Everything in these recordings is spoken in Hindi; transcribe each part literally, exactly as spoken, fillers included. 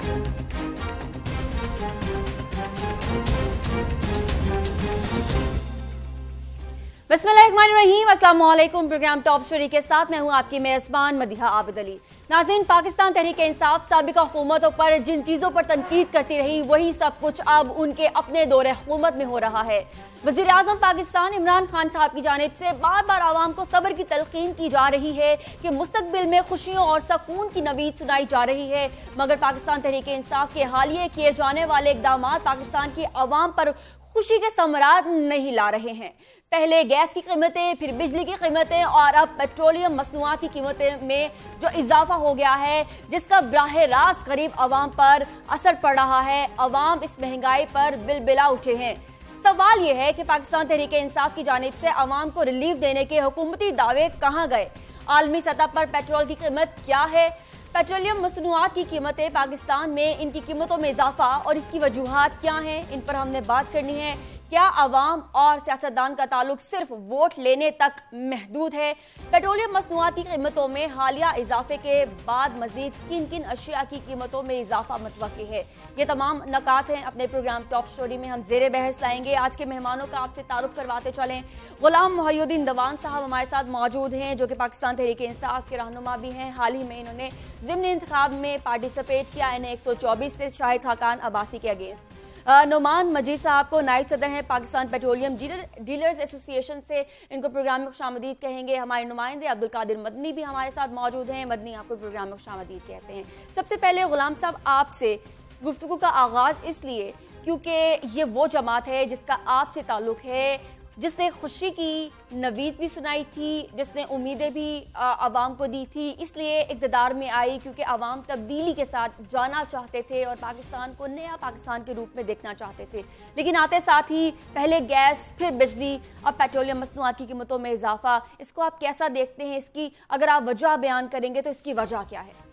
बिस्मिल्लाहिर्रहमानिर्रहीम, अस्सलाम वालेकुम। प्रोग्राम टॉप स्टोरी के साथ मैं हूं आपकी मेजबान मदीहा आबिद अली। नाज़रीन, पाकिस्तान तहरीक इंसाफ साबिका हुकूमतों पर जिन चीजों पर तनकीद करती रही वही सब कुछ अब उनके अपने दौरे हुकूमत में हो रहा है। वज़ीर आज़म पाकिस्तान इमरान खान साहब की जानिब से बार बार आवाम को सब्र की तलकीन की जा रही है कि मुस्तकबिल में खुशियों और सकून की नवीद सुनाई जा रही है, मगर पाकिस्तान तहरीक इंसाफ के हालिया किए जाने वाले इकदाम पाकिस्तान की आवाम पर खुशी के समरात नहीं ला रहे हैं। पहले गैस की कीमतें, फिर बिजली की कीमतें और अब पेट्रोलियम मसनूआत की कीमतें में जो इजाफा हो गया है, जिसका बराह रास्त गरीब आवाम पर असर पड़ रहा है। आवाम इस महंगाई पर बिलबिला उठे हैं। सवाल यह है कि पाकिस्तान तहरीक इंसाफ की जानिब से आवाम को रिलीफ देने के हुकूमती दावे कहां गए? आलमी सतह पर पेट्रोल की कीमत क्या है? पेट्रोलियम मसनूआत की कीमतें पाकिस्तान में, इनकी कीमतों में इजाफा और इसकी वजूहात क्या हैं, इन पर हमने बात करनी है। क्या आवाम और सियासतदान का ताल्लुक सिर्फ वोट लेने तक महदूद है? पेट्रोलियम मसनूआत की कीमतों में हालिया इजाफे के बाद मजीद किन किन अशिया की कीमतों में इजाफा मुतवक्की है? ये तमाम नकात हैं अपने प्रोग्राम टॉप स्टोरी में हम जेरे बहस लाएंगे। आज के मेहमानों का आपसे तारुफ करवाते चलें। गुलाम मोहिउद्दीन दवान साहब हमारे साथ मौजूद हैं, जो कि पाकिस्तान तहरीक इंसाफ के रहनुमा भी हैं। हाल ही में इन्होंने ज़िमनी इंतखाब में पार्टिसिपेट किया, इन्हें एक सौ चौबीस से शाहिद खाकान अब्बासी के अगेंस्ट। नुमान मजीद साहब को नायब सदर हैं Pakistan petroleum dealer, dealers association से, इनको प्रोग्राम में खुशामदीद कहेंगे। हमारे नुमाइंदे अब्दुल कादिर मदनी भी हमारे साथ मौजूद हैं। मदनी आपको प्रोग्राम में खुशामदीद कहते हैं। सबसे पहले गुलाम साहब, आपसे गुफ्तगू का आगाज इसलिए क्योंकि ये वो जमात है जिसका आपसे ताल्लुक है, जिसने खुशी की नवीद भी सुनाई थी, जिसने उम्मीदें भी आवाम को दी थी, इसलिए इक़्तिदार में आई क्योंकि आवाम तब्दीली के साथ जाना चाहते थे और पाकिस्तान को नया पाकिस्तान के रूप में देखना चाहते थे। लेकिन आते साथ ही पहले गैस, फिर बिजली, अब पेट्रोलियम मसनूआत की कीमतों में इजाफा, इसको आप कैसा देखते हैं? इसकी अगर आप वजह बयान करेंगे तो इसकी वजह क्या है?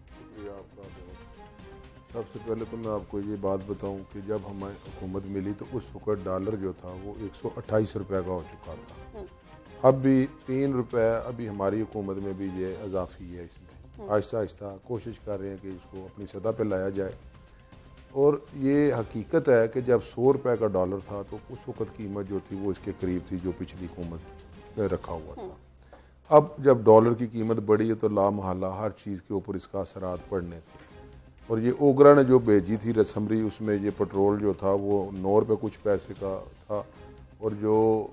सबसे पहले तो मैं आपको ये बात बताऊं कि जब हमें हुकूमत मिली तो उस वक्त डॉलर जो था वो एक सौ अट्ठाईस रुपये का हो चुका था। अब भी तीन रुपये अभी हमारी हुकूमत में भी ये इजाफी है। इसमें आहिस्ता आहिस्ता कोशिश कर रहे हैं कि इसको अपनी सतह पे लाया जाए। और ये हकीकत है कि जब सौ रुपये का डॉलर था तो उस वक्त कीमत जो थी वो इसके करीब थी जो पिछली हुकूमत में रखा हुआ था। अब जब डॉलर की कीमत बढ़ी है तो लामहला हर चीज़ के ऊपर इसका असरात पड़ने थे। और ये ओगरा ने जो भेजी थी रसमरी, उसमें ये पेट्रोल जो था वो नौ रुपये कुछ पैसे का था और जो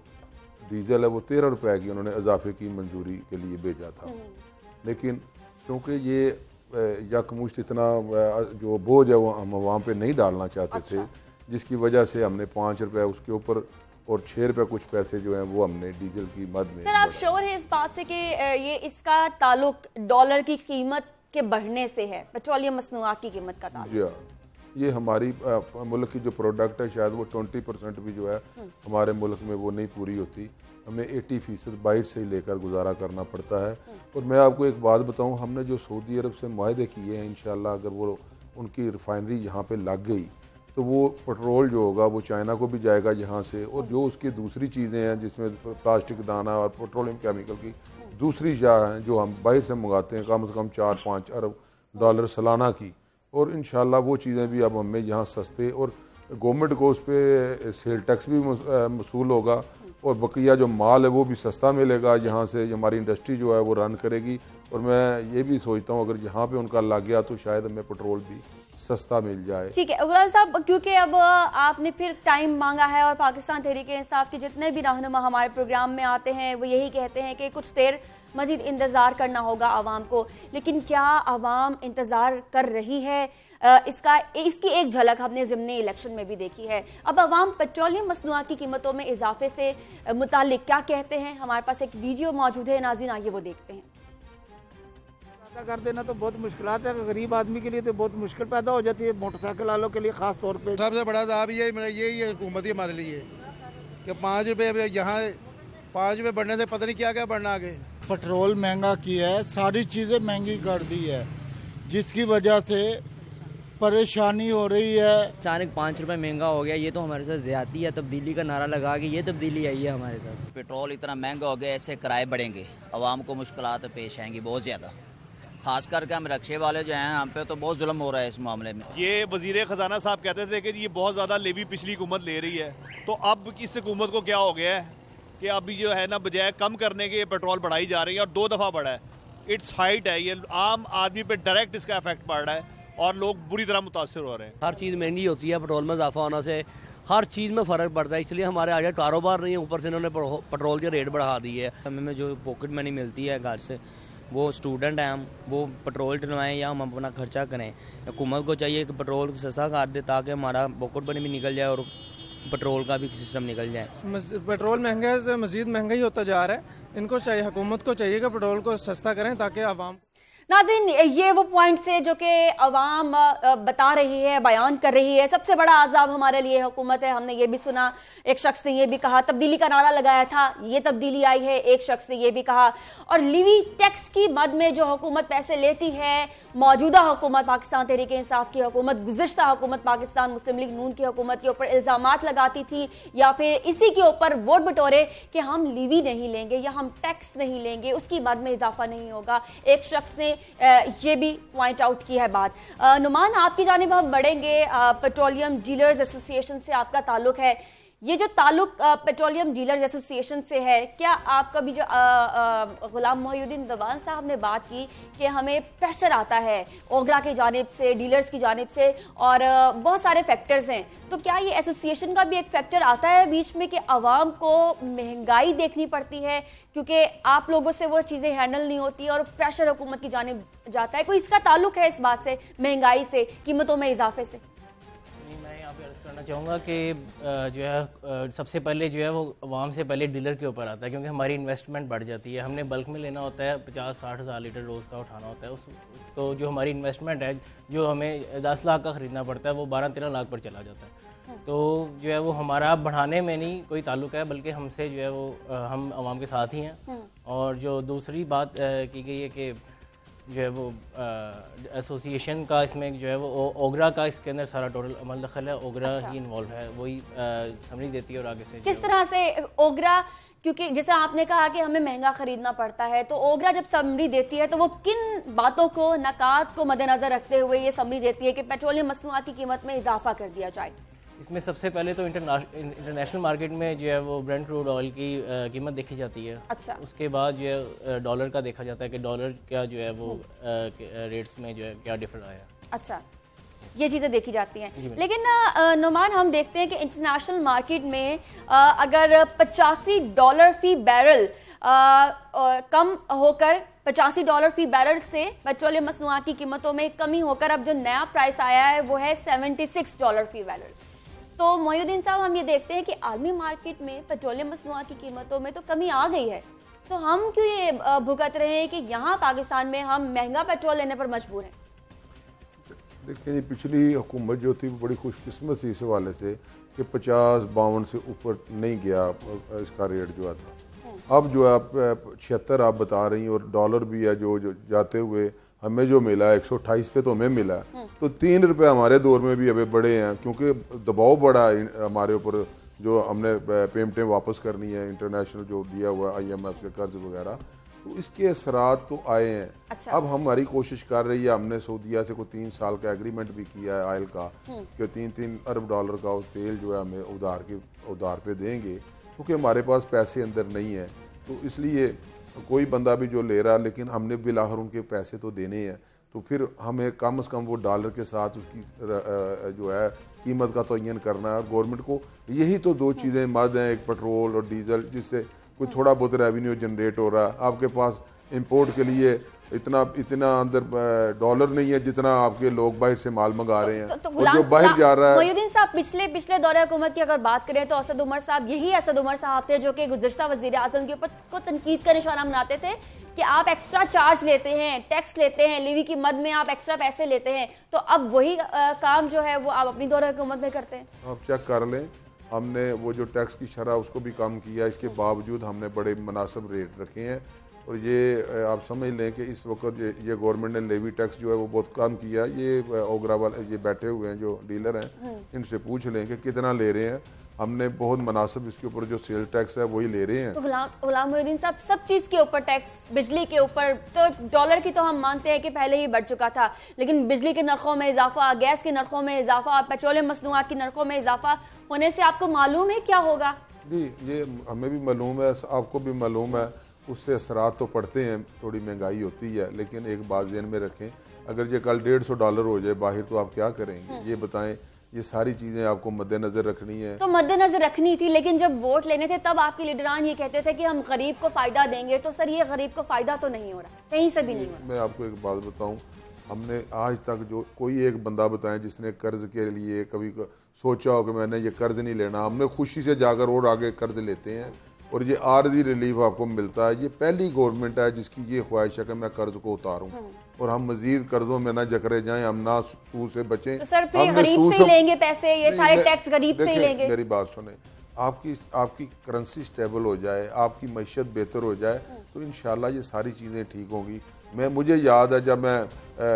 डीजल है वो तेरह रुपये की उन्होंने इजाफे की मंजूरी के लिए भेजा था। लेकिन चूँकि ये यकमुश्त इतना जो बोझ है वो हम वहाँ पे नहीं डालना चाहते अच्छा। थे, जिसकी वजह से हमने पाँच रुपये उसके ऊपर और छः रुपये कुछ पैसे जो हैं वो हमने डीजल की मद में। सर, आप श्योर हैं इस बात से कि ये इसका ताल्लुक डॉलर की कीमत के बढ़ने से है, पेट्रोलियम मसनूआत की कीमत का ताल्लुक? जी हाँ, ये हमारी मुल्क की जो प्रोडक्ट है शायद वो ट्वेंटी परसेंट भी जो है हमारे मुल्क में वो नहीं पूरी होती। हमें अस्सी फीसद बाइट से ही लेकर गुजारा करना पड़ता है। और मैं आपको एक बात बताऊं, हमने जो सऊदी अरब से मुआहदे किए हैं, इंशाल्लाह अगर वो उनकी रिफाइनरी यहाँ पे लग गई तो वो पेट्रोल जो होगा वो चाइना को भी जाएगा यहाँ से। और जो उसकी दूसरी चीज़ें हैं जिसमें प्लास्टिक दाना और पेट्रोलियम केमिकल की दूसरी शाह हैं जो हम बाहर से मंगाते हैं कम से कम चार पाँच अरब डॉलर सालाना की, और इंशाल्लाह वो चीज़ें भी अब हमें यहाँ सस्ते और गवर्नमेंट को उस पर सेल टैक्स भी वसूल होगा और बकिया जो माल है वो भी सस्ता मिलेगा। यहाँ से हमारी इंडस्ट्री जो है वो रन करेगी। और मैं ये भी सोचता हूँ अगर यहाँ पे उनका लग गया तो शायद हमें पेट्रोल भी सस्ता मिल जाए। ठीक है गुलाम साहब, क्योंकि अब आपने फिर टाइम मांगा है और पाकिस्तान तहरीक इंसाफ के जितने भी रहनुमा हमारे प्रोग्राम में आते हैं वो यही कहते हैं कि कुछ देर मजीद इंतज़ार करना होगा आवाम को। लेकिन क्या आवाम इंतज़ार कर रही है? इसका इसकी एक झलक हमने ज़िमनी इलेक्शन में भी देखी है। अब आवाम पेट्रोलियम मसनूआत की कीमतों में इजाफे से मुतालिक क्या कहते हैं? हमारे पास एक वीडियो मौजूद है, नाज़रीन आइए वो देखते हैं। कर देना तो बहुत मुश्किलात है, गरीब आदमी के लिए तो बहुत मुश्किल पैदा हो जाती है, मोटरसाइकिल वालों के लिए खास तौर पे। सबसे बड़ा साहब ये यही हुकूमत ही हमारे लिए कि पाँच रुपये यहाँ पाँच रुपये बढ़ने से पता नहीं क्या क्या बढ़ना आगे। पेट्रोल महंगा किया है, सारी चीज़ें महंगी कर दी है, जिसकी वजह से परेशानी हो रही है। अचानक पाँच रुपये महंगा हो गया, ये तो हमारे साथ ज्यादती है। तब्दीली का नारा लगा के ये तब्दीली आई है हमारे साथ। पेट्रोल इतना महंगा हो गया, ऐसे किराए बढ़ेंगे, आवाम को मुश्किलात पेश आएंगी बहुत ज़्यादा। खास करके हम रक्शे वाले जो हैं यहाँ पे तो बहुत जुल्म हो रहा है इस मामले में। ये वजीर खजाना साहब कहते थे कि ये बहुत ज़्यादा लेवी पिछली हुकूमत ले रही है, तो अब इस हुकूमत को क्या हो गया है कि अभी जो है ना बजाय कम करने के पेट्रोल बढ़ाई जा रही है और दो दफ़ा बढ़ा है। इट्स हाइट है, ये आम आदमी पे डायरेक्ट इसका इफेक्ट पड़ रहा है और लोग बुरी तरह मुतासर हो रहे हैं। हर चीज़ महंगी होती है, पेट्रोल में इजाफा होने से हर चीज़ में फ़र्क पड़ता है, इसलिए हमारे आगे कारोबार नहीं है, ऊपर से इन्होंने पेट्रोल के रेट बढ़ा दी है। हमें जो पॉकेट मनी मिलती है घर से, वो स्टूडेंट हैं हम, वो पेट्रोल डलवाएं या हम अपना खर्चा करें। हुकूमत को चाहिए कि पेट्रोल सस्ता कर दे ताकि हमारा पॉकेट मनी भी निकल जाए और पेट्रोल का भी सिस्टम निकल जाए। पेट्रोल महंगा से मज़ीद महंगा ही होता जा रहा है, इनको चाहिए, हुकूमत को चाहिए कि पेट्रोल को सस्ता करें ताकि आवाम। नाज़रीन, ये वो पॉइंट्स है जो कि अवाम बता रही है, बयान कर रही है। सबसे बड़ा अजाब हमारे लिए हुकूमत है। हमने ये भी सुना, एक शख्स ने ये भी कहा, तब्दीली का नारा लगाया था, ये तब्दीली आई है, एक शख्स ने ये भी कहा। और लिवी टैक्स की मद में जो हुकूमत पैसे लेती है, मौजूदा हुकूमत पाकिस्तान तहरीक इंसाफ की हुकूमत, गुज़िश्ता हुकूमत पाकिस्तान मुस्लिम लीग नून की हुकूमत के ऊपर इल्जामात लगाती थी या फिर इसी के ऊपर वोट बटोरे कि हम लिवी नहीं लेंगे या हम टैक्स नहीं लेंगे, उसकी मद में इजाफा नहीं होगा। एक शख्स ने ये भी पॉइंट आउट की है बात। नुमान, आपकी जानिब हम बढ़ेंगे। पेट्रोलियम डीलर्स एसोसिएशन से आपका ताल्लुक है, ये जो ताल्लुक पेट्रोलियम डीलर्स एसोसिएशन से है, क्या आपका भी जो गुलाम मोहिउद्दीन दवान साहब ने बात की कि हमें प्रेशर आता है ओगरा की जानिब से, डीलर्स की जानिब से और बहुत सारे फैक्टर्स हैं, तो क्या ये एसोसिएशन का भी एक फैक्टर आता है बीच में कि आवाम को महंगाई देखनी पड़ती है क्योंकि आप लोगों से वो चीज़ें हैंडल नहीं होती और प्रेशर हुकूमत की जानिब जाता है? कोई इसका ताल्लुक है इस बात से, महंगाई से, कीमतों में इजाफे से? मैं यहाँ पे अर्ज करना चाहूँगा कि जो है सबसे पहले जो है वो आवाम से पहले डीलर के ऊपर आता है, क्योंकि हमारी इन्वेस्टमेंट बढ़ जाती है। हमने बल्क में लेना होता है, पचास साठ हज़ार लीटर रोज़ का उठाना होता है, उस तो जो हमारी इन्वेस्टमेंट है, जो हमें दस लाख का ख़रीदना पड़ता है, वो बारह तेरह लाख पर चला जाता है। तो जो है वो हमारा बढ़ाने में नहीं कोई ताल्लुक है, बल्कि हमसे जो है वो हम आवाम के साथ ही हैं। और जो दूसरी बात की गई है कि जो है वो एसोसिएशन का इसमें जो है वो ओगरा का इसके अंदर सारा टोटल अमल दखल है, ओगरा अच्छा। ही इन्वॉल्व है, वही समझ देती है। और आगे से किस तरह से ओगरा, क्योंकि जैसे आपने कहा कि हमें महंगा खरीदना पड़ता है, तो ओगरा जब समरी देती है तो वो किन बातों को, नकात को मद्देनजर रखते हुए ये समरी देती है कि पेट्रोलियम मसनूआत की कीमत में इजाफा कर दिया जाए? इसमें सबसे पहले तो इंटरनेशनल मार्केट में जो है वो ब्रेंट क्रूड ऑयल की कीमत देखी जाती है। अच्छा। उसके बाद जो है डॉलर का देखा जाता है कि डॉलर क्या जो है वो रेट्स में जो है क्या डिफरेंस आया। अच्छा, ये चीज़ें देखी जाती हैं। लेकिन नुमान, हम देखते हैं कि इंटरनेशनल मार्केट में अगर पचासी डॉलर फी बैरल कम होकर पचासी डॉलर फी बैरल से पेट्रोलियम मसनूआत की कीमतों में कमी होकर अब जो नया प्राइस आया है वो है छिहत्तर डॉलर फी बैरल। तो मोहिउद्दीन साहब, हम ये देखते हैं कि आलमी मार्केट में पेट्रोलियम मसनूआत की कीमतों में तो कमी आ गई है, तो हम क्यों ये भुगत रहे हैं कि यहाँ पाकिस्तान में हम महंगा पेट्रोल लेने पर मजबूर हैं? देखिए, पिछली हुकूमत जो थी वो बड़ी खुशकिस्मत थी इस हवाले से कि पचास बावन से ऊपर नहीं गया इसका रेट जो था। अब जो आप छिहत्तर आप बता रही हैं और डॉलर भी है जो, जो जाते हुए हमें जो मिला है एक सौ अट्ठाईस पे तो हमें मिला है, तो तीन रुपए हमारे दौर में भी अभी बड़े हैं क्योंकि दबाव बड़ा है हमारे ऊपर, जो हमने पेमेंटें वापस करनी है, इंटरनेशनल जो दिया हुआ आई एम एफ से कर्ज वगैरह, तो इसके असरात तो आए हैं। अच्छा। अब हमारी कोशिश कर रही है, हमने सऊदीया से कोई तीन साल का एग्रीमेंट भी किया है ऑयल का कि तीन तीन अरब डॉलर का तेल जो है हमें उधार के उधार पे देंगे, क्योंकि हमारे पास पैसे अंदर नहीं है। तो इसलिए कोई बंदा भी जो ले रहा है, लेकिन हमने बिलाखिर उनके पैसे तो देने हैं, तो फिर हमें कम से कम वो डॉलर के साथ उसकी जो है कीमत का तयन करना है। गवर्नमेंट को यही तो दो चीज़ें मद हैं, एक पेट्रोल और डीजल, जिससे कोई थोड़ा बहुत रेवेन्यू जनरेट हो रहा है। आपके पास इंपोर्ट के लिए इतना इतना अंदर डॉलर नहीं है जितना आपके लोग बाहर से माल मंगा रहे हैं, तो, तो और जो बाहर जा रहा है। मोहिउद्दीन साहब, पिछले पिछले दौरे हुकूमत की अगर बात करें तो असद उमर साहब, यही असद उमर साहब थे जो कि गुज़िश्ता वज़ीर आज़म के ऊपर को तनकीद का निशाना बनाते थे कि आप एक्स्ट्रा चार्ज लेते हैं, टैक्स लेते हैं, लीवी की मद में आप एक्स्ट्रा पैसे लेते हैं। तो अब वही आ, काम जो है वो आप अपनी दौरे हुकूमत में करते हैं। आप चेक कर लें, हमने वो जो टैक्स की शरह उसको भी कम किया, इसके बावजूद हमने बड़े मुनासिब रेट रखे हैं। और ये आप समझ लें कि इस वक्त ये, ये गवर्नमेंट ने लेवी टैक्स जो है वो बहुत कम किया। ये ओगरा वाले ये बैठे हुए हैं जो डीलर हैं, इनसे पूछ लें कि कितना ले रहे हैं। हमने बहुत मुनासिब इसके ऊपर जो सेल टैक्स है वही ले रहे हैं। तो गुलाम गुलाम मोहिउद्दीन साहब, सब चीज के ऊपर टैक्स, बिजली के ऊपर तो डॉलर की तो हम मानते हैं कि पहले ही बढ़ चुका था, लेकिन बिजली के नरखों में इजाफा, गैस के नरखों में इजाफा, पेट्रोलियम मसनूआत की नरखों में इजाफा होने से आपको मालूम है क्या होगा? जी, ये हमें भी मालूम है, आपको भी मालूम है, उससे असरात तो पड़ते हैं, थोड़ी महंगाई होती है। लेकिन एक बात ध्यान में रखें, अगर ये कल डेढ़ सौ डॉलर हो जाए बाहर तो आप क्या करेंगे? ये बताएं। ये सारी चीजें आपको मद्देनजर रखनी है। तो मद्देनजर रखनी थी, लेकिन जब वोट लेने थे तब आपके लीडरान ये कहते थे कि हम गरीब को फायदा देंगे। तो सर, ये गरीब को फायदा तो नहीं हो रहा, कहीं से भी नहीं हो रहा। मैं आपको एक बात बताऊं, हमने आज तक जो कोई एक बंदा बताएं जिसने कर्ज के लिए कभी सोचा हो कि मैंने ये कर्ज नहीं लेना, हमने खुशी से जाकर और आगे कर्ज लेते हैं और ये आर्जी रिलीफ आपको मिलता है। ये पहली गवर्नमेंट है जिसकी ये ख्वाहिश है कि मैं कर्ज को उतारूं और हम मजीद कर्जों में ना जकरे जाएं, हम ना सूद से बचें। तो सर, फिर गरीब से ही लेंगे पैसे, ये सारे टैक्स गरीब से ही लेंगे। मेरी बात सुने, आपकी आपकी करेंसी स्टेबल हो जाए, आपकी मैशत बेहतर हो जाए तो इंशाल्लाह ये सारी चीज़ें ठीक होंगी। मैं मुझे याद है जब मैं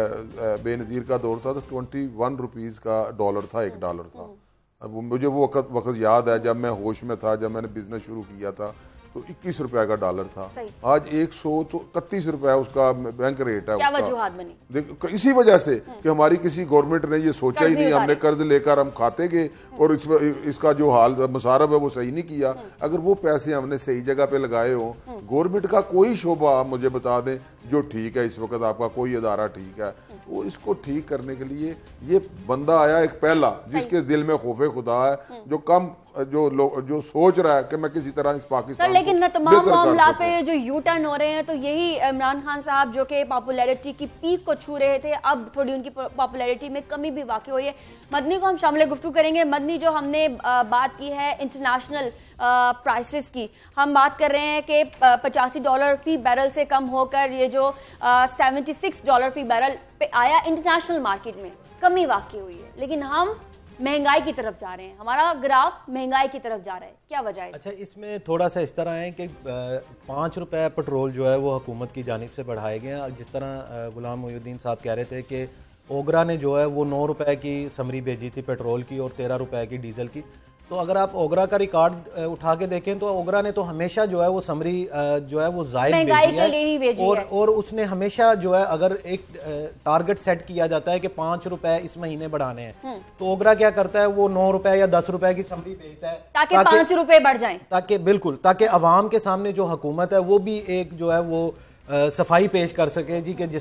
बेनज़ीर का दौर था तो ट्वेंटी वन रुपीज़ का डॉलर था, एक डॉलर था। अब मुझे वो वक्त वक्त याद है जब मैं होश में था, जब मैंने बिजनेस शुरू किया था तो इक्कीस रुपए का डॉलर था। आज एक सौ तो इकतीस रुपए उसका बैंक रेट है। क्या वजूहात बनी? देखो, इसी वजह से कि हमारी किसी गवर्नमेंट ने ये सोचा ही नहीं, हमने कर्ज लेकर हम खाते गए और इस, इसका जो हाल मुसारफ है वो सही नहीं किया। अगर वो पैसे हमने सही जगह पे लगाए हो, गवर्नमेंट का कोई शोबा आप मुझे बता दें जो ठीक है इस वक्त, आपका कोई अदारा ठीक है, वो इसको ठीक करने के लिए ये बंदा आया एक पहला जिसके दिल में खौफे खुदा है, जो कम जो लोग जो सोच रहा है कि मैं किसी तरह इस पाकिस्तान, लेकिन न तमाम मामला पे जो यू टर्न हो रहे हैं, तो यही इमरान खान साहब जो कि पॉपुलैरिटी की पीक को छू रहे थे, अब थोड़ी उनकी पॉपुलैरिटी में कमी भी वाकई हो रही है। मदनी को हम शामिल गुफ्तगू करेंगे। मदनी, जो हमने बात की है इंटरनेशनल प्राइसेस की, हम बात कर रहे हैं कि पचासी डॉलर फी बैरल से कम होकर ये जो सेवेंटी सिक्स डॉलर फी बैरल पे आया, इंटरनेशनल मार्केट में कमी वाकई हुई है, लेकिन हम महंगाई की तरफ जा रहे हैं, हमारा ग्राफ महंगाई की तरफ जा रहा है, क्या वजह है? अच्छा, इसमें थोड़ा सा इस तरह है कि पाँच रुपए पेट्रोल जो है वो हुकूमत की जानिब से बढ़ाए गए हैं। जिस तरह गुलाम मोहिउद्दीन साहब कह रहे थे कि ओगरा ने जो है वो नौ रुपए की समरी भेजी थी पेट्रोल की और तेरह रुपए की डीजल की। तो अगर आप ओगरा का रिकॉर्ड उठा के देखें तो ओगरा ने तो हमेशा जो है वो समरी जो है वो जायद भेजी है और और उसने हमेशा जो है अगर एक टारगेट सेट किया जाता है कि पांच रुपए इस महीने बढ़ाने हैं तो ओगरा क्या करता है, वो नौ रुपए या दस रुपए की समरी भेजता है ताकि पांच रुपए बढ़ जाएं, ताकि बिल्कुल ताकि अवाम के सामने जो हुकूमत है वो भी एक जो है वो आ, सफाई पेश कर सके जी, कि जिस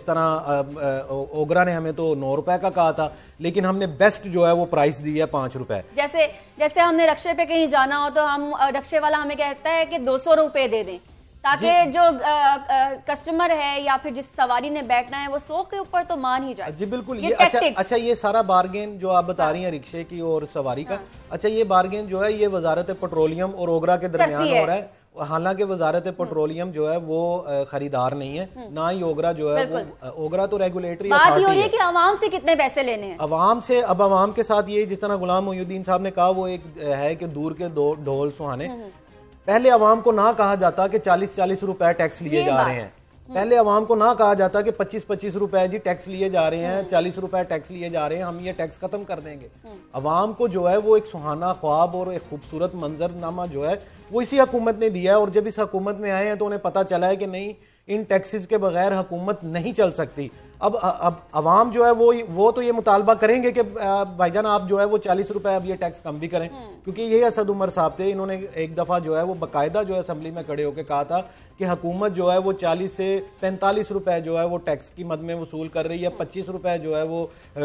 तरह ओगरा ने हमें तो नौ रुपए का कहा था लेकिन हमने बेस्ट जो है वो प्राइस दी है पांच रुपए। जैसे जैसे हमने रक्शे पे कहीं जाना हो तो हम रक्शे वाला हमें कहता है कि दो सौ रुपए दे दें ताकि जो आ, आ, कस्टमर है या फिर जिस सवारी ने बैठना है वो सौ के ऊपर तो मान ही जाए। जी बिल्कुल, ये, ये अच्छा अच्छा ये सारा बार्गेन जो आप बता रही हैं रिक्शे की और सवारी का, अच्छा ये बार्गेन जो है ये वजारत पेट्रोलियम और ओगरा के दरमियान हो रहा है। हालांकि वजारत पेट्रोलियम जो है वो खरीदार नहीं है, ना ही ओगरा जो है वो, ओगरा तो रेगुलेटरी बात हो रही है कि अवाम से कितने पैसे लेने हैं। अवाम से, अब अवाम के साथ ये जिस तरह गुलाम मोहिउद्दीन साहब ने कहा वो एक है कि दूर के दो ढोल सुहाने। पहले अवाम को ना कहा जाता कि चालीस चालीस रुपए टैक्स लिए जा रहे हैं, पहले अवाम को ना कहा जाता कि पच्चीस पच्चीस रुपए जी टैक्स लिए जा रहे हैं, चालीस रुपए टैक्स लिए जा रहे हैं, हम ये टैक्स खत्म कर देंगे। अवाम को जो है वो एक सुहाना ख्वाब और एक खूबसूरत मंजरनामा जो है वो इसी हुकूमत ने दिया है और जब इस हुकूमत में आए हैं तो उन्हें पता चला है कि नहीं, इन टैक्सेस के बगैर हुकूमत नहीं चल सकती। अब अब अवाम जो है वो वो तो ये मुतालबा करेंगे कि भाईजान आप जो है वो चालीस रुपए अब ये टैक्स कम भी करें, क्योंकि ये असद उमर साहब थे, इन्होंने एक दफा जो है वो बाकायदा जो है असेंबली में खड़े होकर कहा था कि हुकूमत जो है वो चालीस से पैंतालीस रुपए जो है वो टैक्स की मद में वसूल कर रही है, पच्चीस रुपए जो है वो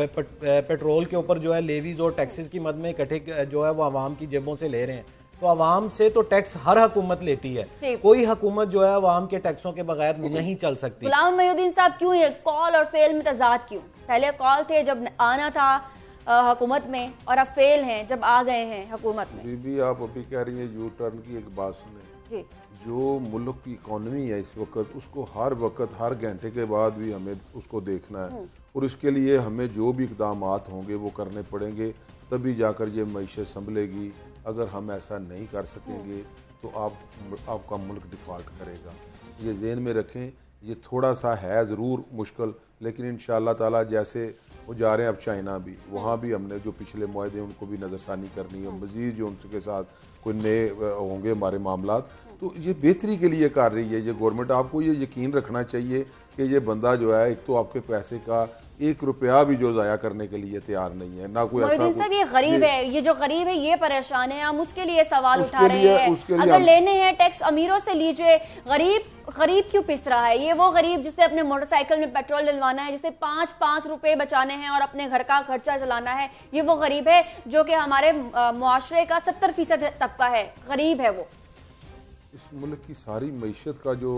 पेट्रोल के ऊपर जो है लेवीज और टैक्सेस की मद में इकट्ठे जो है वो अवाम की जेबों से ले रहे हैं। तो अवाम से तो टैक्स हर हुकूमत लेती है, कोई हुकूमत जो है अवाम के टैक्सों के बगैर नहीं चल सकती। गुलाम मोहिउद्दीन साहब, क्यों ये कॉल और फेल में तजाद क्यों? पहले कॉल थे जब आना था हुकूमत में और अब फेल हैं जब आ गए हैं हुकूमत में। बीबी आप अभी कह रही हैं यू टर्न की, एक बात सुने, जो मुल्क की इकॉनमी है इस वक्त उसको हर वक्त हर घंटे के बाद भी हमें उसको देखना है और इसके लिए हमें जो भी इकदाम होंगे वो करने पड़ेंगे, तभी जाकर ये मईशत संभलेगी। अगर हम ऐसा नहीं कर सकेंगे तो आप आपका मुल्क डिफॉल्ट करेगा। ये ज़हन में रखें। ये थोड़ा सा है ज़रूर मुश्किल, लेकिन इंशाअल्लाह ताला जैसे वो जा रहे हैं अब चाइना भी, वहाँ भी हमने जो पिछले मुआहदे उनको भी नज़रसानी करनी है, मज़ीद जो उनके साथ कोई नए होंगे हमारे मामलात, तो ये बेहतरी के लिए कर रही है ये गवर्नमेंट। आपको ये यकीन रखना चाहिए कि ये बंदा जो है, एक तो आपके पैसे का एक रुपया भी जो ज़ाया करने के लिए तैयार नहीं है, ना कोई ऐसा साहब ये गरीब है, ये जो गरीब है ये परेशान है, हम उसके लिए सवाल उठा रहे हैं। अगर लेने हैं टैक्स अमीरों से लीजिए, गरीब गरीब क्यों पिस रहा है? ये वो गरीब जिसे अपने मोटरसाइकिल में पेट्रोल डलवाना है, जिसे पांच पांच रुपए बचाने हैं और अपने घर का खर्चा चलाना है, ये वो गरीब है जो कि हमारे मुआशरे का सत्तर फीसद तबका है, गरीब है वो। इस मुल्क की सारी मईशत का जो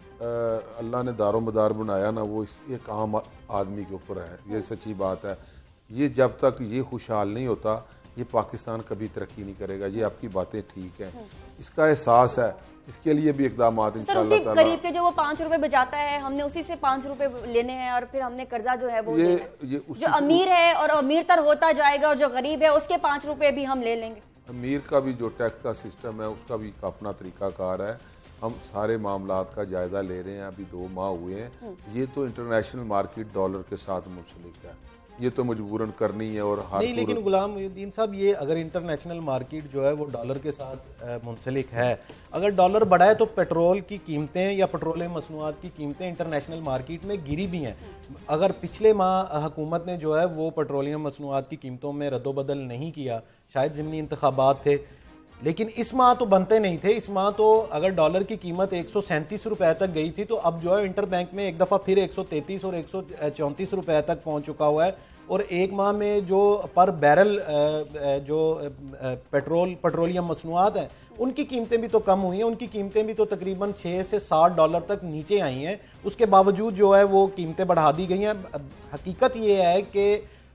अल्लाह ने दारो मदार बनाया ना, वो इस एक आम आदमी के ऊपर है। ये सच्ची बात है। ये जब तक ये खुशहाल नहीं होता, ये पाकिस्तान कभी तरक्की नहीं करेगा। ये आपकी बातें ठीक हैं, इसका एहसास है, इसके लिए भी इकदाम इंशाअल्लाह ताला। गरीब के जो वो पांच रुपए बचाता है, हमने उसी से पांच रुपए लेने हैं और फिर हमने कर्जा जो है वो ये, ये जो अमीर है और अमीर तर होता जाएगा, और जो गरीब है उसके पांच रुपए भी हम ले लेंगे। अमीर का भी जो टैक्स का सिस्टम है उसका भी अपना तरीकाकार है। हम सारे मामलात का जायजा ले रहे हैं, अभी दो माह हुए हैं। ये तो इंटरनेशनल मार्केट डॉलर के साथ मुंसलिक है, ये तो मजबूरन करनी है। और नहीं, लेकिन गुलाम मोहिउद्दीन साहब, ये अगर इंटरनेशनल मार्केट जो है वो डॉलर के साथ मुंसलिक है, अगर डॉलर बढ़ा है तो पेट्रोल की कीमतें या पेट्रोलियम मसनूआत की कीमतें इंटरनेशनल मार्केट में गिरी भी हैं। अगर पिछले माह हुकूमत ने जो है वो पेट्रोलियम मसनूआत की कीमतों में रद्दोबदल नहीं किया, शायद ज़िमनी इंतखाबात थे, लेकिन इस माह तो बनते नहीं थे। इस माह तो अगर डॉलर की कीमत एक सौ सैंतीस रुपये तक गई थी, तो अब जो है इंटर बैंक में एक दफ़ा फिर एक सौ तैंतीस और एक सौ चौंतीस रुपये तक पहुंच चुका हुआ है। और एक माह में जो पर बैरल जो पेट्रोल पेट्रोलियम मसनूआत हैं उनकी कीमतें भी तो कम हुई हैं, उनकी कीमतें भी तो तकरीबन छः से साठ डॉलर तक नीचे आई हैं। उसके बावजूद जो है वो कीमतें बढ़ा दी गई हैं। हकीकत ये है कि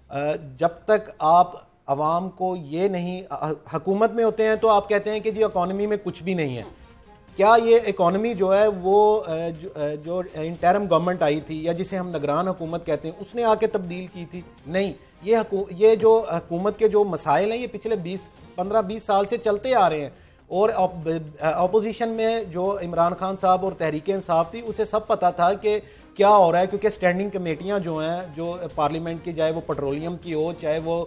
जब तक आप अवाम को ये नहीं, हुकूमत में होते हैं तो आप कहते हैं कि जी इकॉनमी में कुछ भी नहीं है। क्या ये इकॉनमी जो है वो जो, जो इंटरम गवर्नमेंट आई थी या जिसे हम निगरान हुकूमत कहते हैं उसने आके तब्दील की थी? नहीं, ये ये जो हुकूमत के जो मसाइल हैं ये पिछले बीस पंद्रह बीस साल से चलते आ रहे हैं। और अपोजिशन में जो इमरान खान साहब और तहरीक इंसाफ थी उसे सब पता था कि क्या हो रहा है, क्योंकि स्टैंडिंग कमेटियां जो हैं जो पार्लियामेंट की, चाहे वो पेट्रोलियम की हो, चाहे वो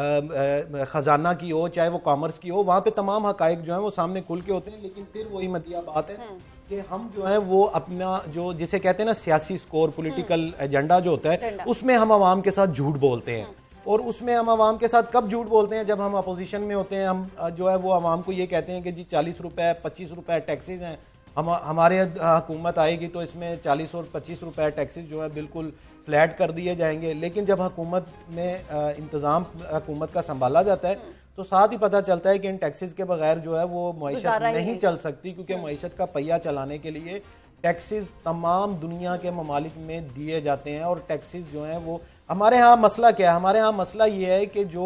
खजाना की हो, चाहे वो कॉमर्स की हो, वहाँ पे तमाम हकाइक जो हैं वो सामने खुल के होते हैं। लेकिन फिर वही मदिया बात है कि हम जो है वो अपना जो जिसे कहते हैं ना सियासी स्कोर, पॉलिटिकल एजेंडा जो होता है उसमें हम आवाम के साथ झूठ बोलते हैं। और उसमें हम आवाम के साथ कब झूठ बोलते हैं? जब हम अपोजिशन में होते हैं, हम जो है वो आवाम को ये कहते हैं कि जी चालीस रुपये पच्चीस रुपये टैक्सेस हैं, हम हमारे हुकूमत आएगी तो इसमें चालीस और पच्चीस रुपये टैक्सेस जो है बिल्कुल फ्लैट कर दिए जाएंगे। लेकिन जब हुकूमत में इंतज़ाम हुकूमत का संभाला जाता है तो साथ ही पता चलता है कि इन टैक्सेस के बगैर जो है वो मईशत नहीं चल सकती, क्योंकि मईशत का पहिया चलाने के लिए टैक्सेस तमाम दुनिया के ममालिक में दिए जाते हैं। और टैक्सेस जो हैं वो हमारे यहाँ मसला क्या है? हमारे यहाँ मसला ये है कि जो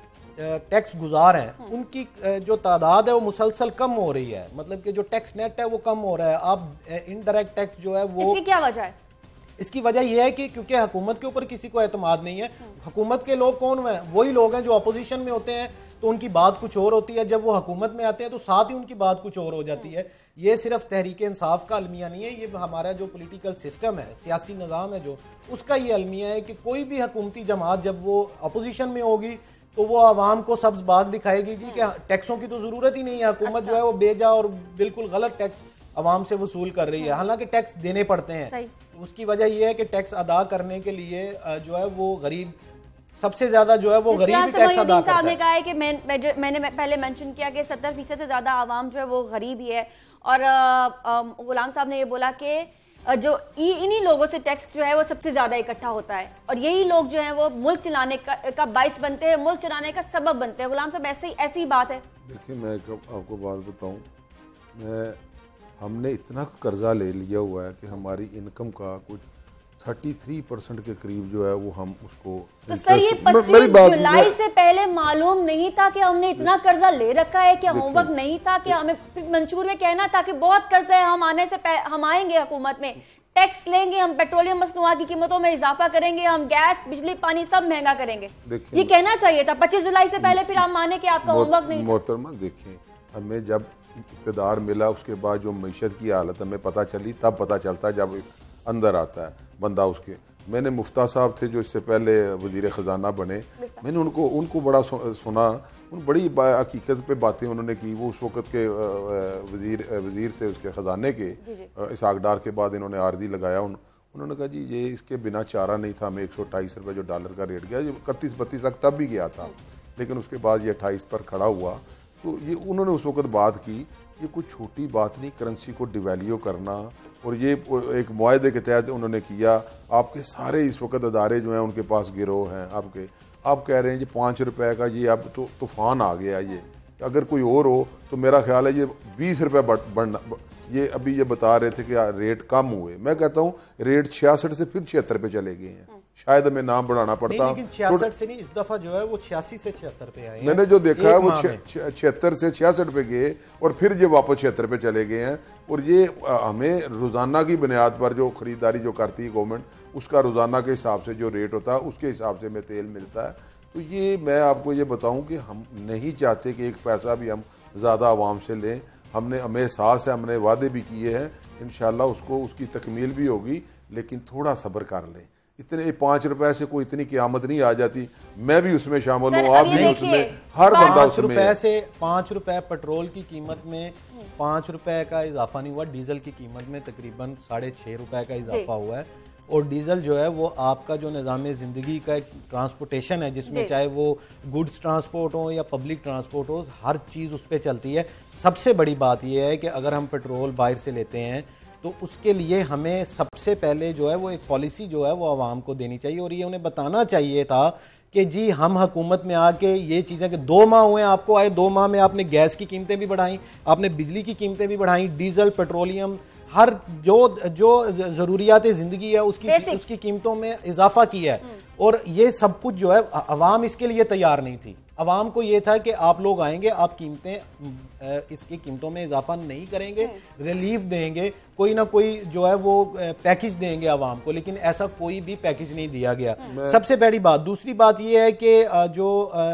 टैक्स गुजार हैं उनकी जो तादाद है वो मुसलसल कम हो रही है, मतलब कि जो टैक्स नेट है वो कम हो रहा है। अब इनडायरेक्ट टैक्स जो है वो, इसकी क्या वजह है? इसकी वजह यह है कि क्योंकि हुकूमत के ऊपर किसी को एतमाद नहीं है। हुकूमत के लोग कौन हैं? वही लोग हैं जो अपोजिशन में होते हैं तो उनकी बात कुछ और होती है, जब वो हुकूमत में आते हैं तो साथ ही उनकी बात कुछ और हो जाती है। ये सिर्फ तहरीक इंसाफ का अलमिया नहीं है, ये हमारा जो पॉलिटिकल सिस्टम है, सियासी निज़ाम है जो, उसका ये अलमिया है कि कोई भी हुकूमती जमात जब वो अपोजिशन में होगी तो वो आवाम को सब्ज बाग दिखाएगी जी कि टैक्सों की तो जरूरत ही नहीं है, हुकूमत जो है वो बेजा और बिल्कुल गलत टैक्स आवाम से वसूल कर रही है। हालांकि टैक्स देने पड़ते हैं। उसकी वजह यह है कि टैक्स अदा करने के लिए जो है वो गरीब सबसे ज्यादा जो है वो गरीब ही टैक्स अदा करता है। ने कहा है कि मैं, मैं जो, मैंने पहले मेंशन किया कि सत्तर फीसद से ज्यादा आवाम जो है वो गरीब ही है। और गुलाम साहब ने ये बोला कि जो इन्हीं लोगों से टैक्स जो है वो सबसे ज्यादा इकट्ठा होता है और यही लोग जो है वो मुल्क चलाने का, का बाइस बनते हैं, मुल्क चलाने का सबब बनते हैं। गुलाम साहब ऐसी ऐसी बात है। देखिए मैं आपको बात बताऊं, मैं हमने इतना कर्जा ले लिया हुआ है कि हमारी इनकम का कुछ तैंतीस परसेंट के करीब जो है वो हम उसको, तो सर ये पच्चीस जुलाई से पहले मालूम नहीं था कि हमने इतना कर्जा ले रखा है? क्या होमवर्क नहीं था कि हमें मंशूर में कहना था कि बहुत कर्जा है, हम आने से हम आएंगे हुकूमत में, टैक्स लेंगे, हम पेट्रोलियम मसनूआत की कीमतों में इजाफा करेंगे, हम गैस बिजली पानी सब महंगा करेंगे? ये कहना चाहिए था पच्चीस जुलाई से पहले, फिर हम माने कि आपका होमवर्क नहीं। मोहतरमा देखिए, हमें जब इक़्तिदार मिला, उसके बाद जो मईशत की हालत हमें पता चली, तब पता चलता है जब अंदर आता है बंदा उसके। मैंने मुफ्ता साहब थे जो इससे पहले वज़ीर ख़जाना बने, मैंने उनको उनको बड़ा सुना, उन बड़ी हकीकत पे बातें उन्होंने की। वो उस वक़्त के वज़ीर वज़ीर थे उसके ख़जाने के, इसाक डार के बाद इन्होंने आरदी लगाया। उन, उन्होंने कहा जी ये इसके बिना चारा नहीं था, हमें एक सौ अट्ठाईस रुपये जो डॉलर का रेट गया, ये इकतीस बत्तीस तक तब भी गया था, लेकिन उसके बाद ये अट्ठाईस पर खड़ा हुआ। तो ये उन्होंने उस वक़्त बात की, ये कोई छोटी बात नहीं करेंसी को डिवैल्यू करना, और ये एक मुआहदे के तहत उन्होंने किया। आपके सारे इस वक्त अदारे जो हैं उनके पास गिरोह हैं आपके, आप कह रहे हैं जी पाँच रुपए का ये अब तो तूफान आ गया। ये अगर कोई और हो तो मेरा ख्याल है ये बीस रुपये बढ़ना, ये अभी ये बता रहे थे कि रेट कम हुए, मैं कहता हूँ रेट छियासठ से फिर छिहत्तर पे चले गए हैं, शायद हमें नाम बढ़ाना पड़ता। लेकिन छियासठ से नहीं, इस दफा जो है वो छियासी से छिहत्तर पे आए। मैंने जो देखा है वो छिहत्तर से छियासठ पे गए और फिर ये वापस छिहत्तर पे चले गए हैं। और ये हमें रोजाना की बुनियाद पर जो खरीदारी जो करती है गवर्नमेंट, उसका रोजाना के हिसाब से जो रेट होता है उसके हिसाब से हमें तेल मिलता है। तो ये मैं आपको ये बताऊं कि हम नहीं चाहते कि एक पैसा भी हम ज़्यादा आवाम से लें। हमने हमें एहसास है, हमने वादे भी किए हैं, इंशाल्लाह उसको उसकी तकमील भी होगी, लेकिन थोड़ा सब्र कर लें। इतने पाँच रुपए से कोई इतनी क़यामत नहीं आ जाती, मैं भी उसमें शामिल हूँ, आप भी उसमें, हर बंदा उसमें। रुपए से पाँच रुपए पेट्रोल की कीमत में पाँच रुपए का इजाफा नहीं हुआ, डीजल की कीमत में तकरीबन साढ़े छः रुपए का इजाफा हुआ है। और डीजल जो है वो आपका जो निज़ाम ज़िंदगी का एक ट्रांसपोर्टेशन है, जिसमें चाहे वो गुड्स ट्रांसपोर्ट हो या पब्लिक ट्रांसपोर्ट हो, हर चीज़ उस पर चलती है। सबसे बड़ी बात यह है कि अगर हम पेट्रोल बाहर से लेते हैं तो उसके लिए हमें सबसे पहले जो है वो एक पॉलिसी जो है वो आवाम को देनी चाहिए, और ये उन्हें बताना चाहिए था कि जी हम हुकूमत में आके ये चीज़ें कि दो माह हुए आपको आए, दो माह में आपने गैस की कीमतें भी बढ़ाई, आपने बिजली की कीमतें भी बढ़ाई, डीजल पेट्रोलियम हर जो जो ज़रूरियात ज़िंदगी है उसकी उसकी कीमतों में इजाफा किया है। और ये सब कुछ जो है अवाम इसके लिए तैयार नहीं थी। अवाम को ये था कि आप लोग आएंगे, आप कीमतें इसकी कीमतों में इजाफा नहीं करेंगे, रिलीफ देंगे, कोई ना कोई जो है वो पैकेज देंगे आवाम को, लेकिन ऐसा कोई भी पैकेज नहीं दिया गया। सबसे बड़ी बात। दूसरी बात ये है कि जो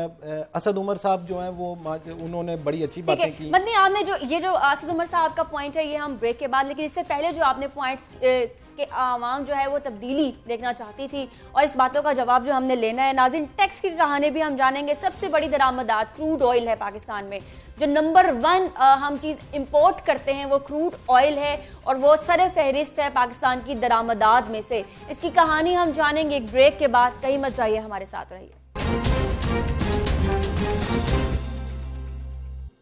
असद उमर साहब जो हैं वो उन्होंने बड़ी अच्छी बातें की। मतलब आपने जो ये जो असद उमर साहब का पॉइंट है ये हम ब्रेक के बाद, लेकिन इससे पहले जो आपने पॉइंट कि आवाम जो है वो तब्दीली देखना चाहती थी, और इस बातों का जवाब जो हमने लेना है। नाज़रीन, टैक्स की कहानी भी हम जानेंगे। सबसे बड़ी दरामदात क्रूड ऑयल है पाकिस्तान में, जो नंबर वन हम चीज़ इंपोर्ट करते हैं वो क्रूड ऑयल है, और वो सर फहरिस्त है पाकिस्तान की दरामदात में से। इसकी कहानी हम जानेंगे एक ब्रेक के बाद, कहीं मत जाइए, हमारे साथ रहिए।